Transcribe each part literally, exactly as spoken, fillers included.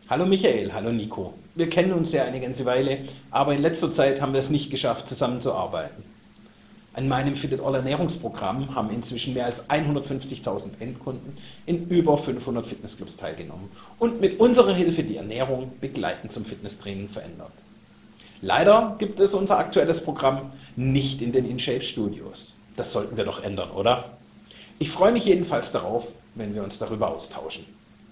Hallo Michael, hallo Nico. Wir kennen uns ja eine ganze Weile, aber in letzter Zeit haben wir es nicht geschafft, zusammenzuarbeiten. An meinem Fit It All Ernährungsprogramm haben inzwischen mehr als hundertfünfzigtausend Endkunden in über fünfhundert Fitnessclubs teilgenommen und mit unserer Hilfe die Ernährung begleitend zum Fitnesstraining verändert. Leider gibt es unser aktuelles Programm nicht in den InShape Studios. Das sollten wir doch ändern, oder? Ich freue mich jedenfalls darauf, wenn wir uns darüber austauschen.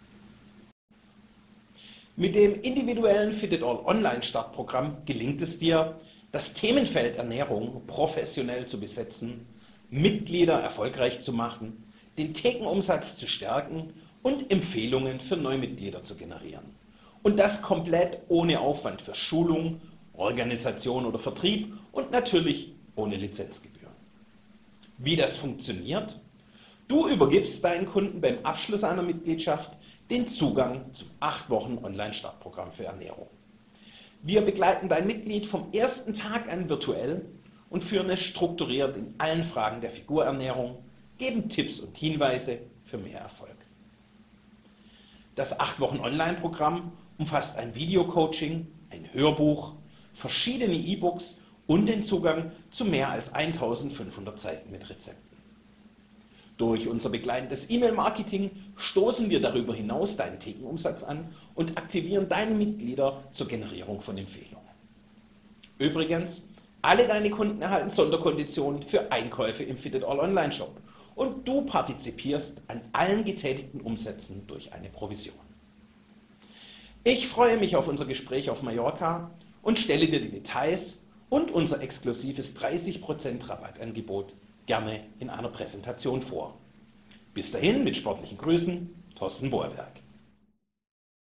Mit dem individuellen Fit It All Online-Startprogramm gelingt es dir, das Themenfeld Ernährung professionell zu besetzen, Mitglieder erfolgreich zu machen, den Thekenumsatz zu stärken und Empfehlungen für Neumitglieder zu generieren. Und das komplett ohne Aufwand für Schulung, Organisation oder Vertrieb und natürlich ohne Lizenzgebühr. Wie das funktioniert? Du übergibst deinen Kunden beim Abschluss einer Mitgliedschaft den Zugang zum acht Wochen Online-Startprogramm für Ernährung. Wir begleiten dein Mitglied vom ersten Tag an virtuell und führen es strukturiert in allen Fragen der Figurernährung, geben Tipps und Hinweise für mehr Erfolg. Das acht Wochen Online-Programm umfasst ein Videocoaching, ein Hörbuch, verschiedene E-Books und den Zugang zu mehr als eintausendfünfhundert Seiten mit Rezepten. Durch unser begleitendes E-Mail-Marketing stoßen wir darüber hinaus deinen Thekenumsatz an und aktivieren deine Mitglieder zur Generierung von Empfehlungen. Übrigens, alle deine Kunden erhalten Sonderkonditionen für Einkäufe im Fit It All Online-Shop und du partizipierst an allen getätigten Umsätzen durch eine Provision. Ich freue mich auf unser Gespräch auf Mallorca und stelle dir die Details und unser exklusives dreißig Prozent Rabattangebot gerne in einer Präsentation vor. Bis dahin mit sportlichen Grüßen, Thorsten Bohrberg.